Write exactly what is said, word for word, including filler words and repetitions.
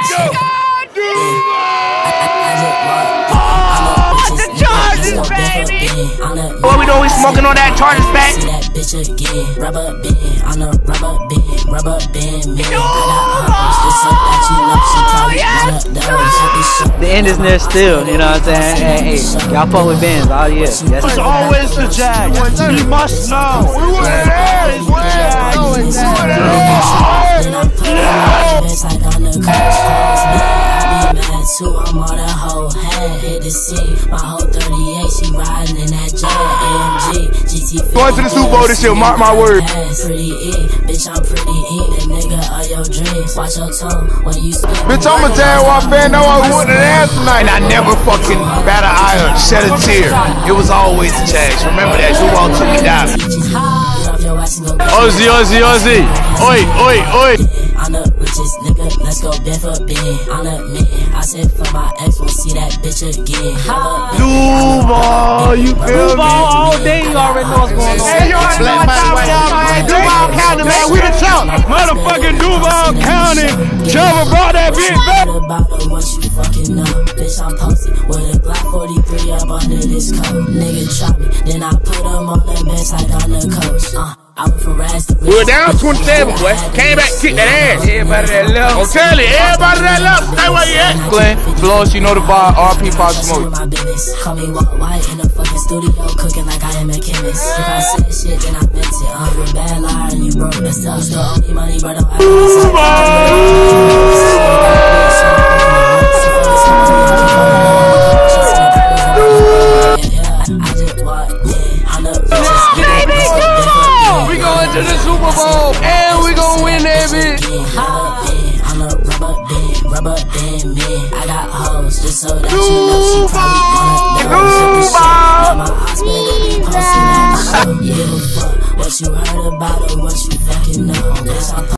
What we doing? We smoking on that Chargers back. The end is near still, you know what I'm saying? Hey, hey, y'all fuck with Benz all year. Yes. It's always the Jags. You must know. We were there. We were too, I'm on the whole head, hit the scene. My whole thirty-eight, she riding in that jet, A M G, G T. Going to the Super Bowl this year, mark my words. Pretty E, bitch, I'm pretty E, the nigga of your dreams. Watch your tone when you speak. Bitch, I'm a Jaguar fan, no I wouldn't have asked tonight. And I never fucking bat an eye or shed a tear. It was always the Jags. Remember that, you walked till you died. Ozzy, Ozzy, Ozzy. Oi, oi, oi. I'm the richest nigga, let's go Ben for Ben. I'm the man, I said for my ex, won't see that bitch again. Duval, you feel me? Duval all day, you already know what's going on. Hey, you already know what's going on, man. Duval County, man, we the champ. Motherfucking Duval County. Trevor brought that bitch back. About what you fucking know. Bitch, I'm posted with a Glock forty-three up under this coat. Nigga try me, then I put him on the bench like I'm the coach. Uh. I went from rags to we were down twenty-seven, boy. Came back, kicked that ass. Everybody that left. I'm telling you, everybody that left, stay where you at. Glenn, Floss, you know the bar, R P Pop Smoke. Call me Walt White in the fucking studio, cooking like I am a chemist. If I said shit, then I meant it. I'm a bad liar and you broke. That's still still owe me money, but don't act to the Super Bowl, and we gon' win that bitch. I'm a rubber band, rubber band man. I got hoes just so that you know she probably wanna know. Yeah, fuck what you heard about or what you fucking know.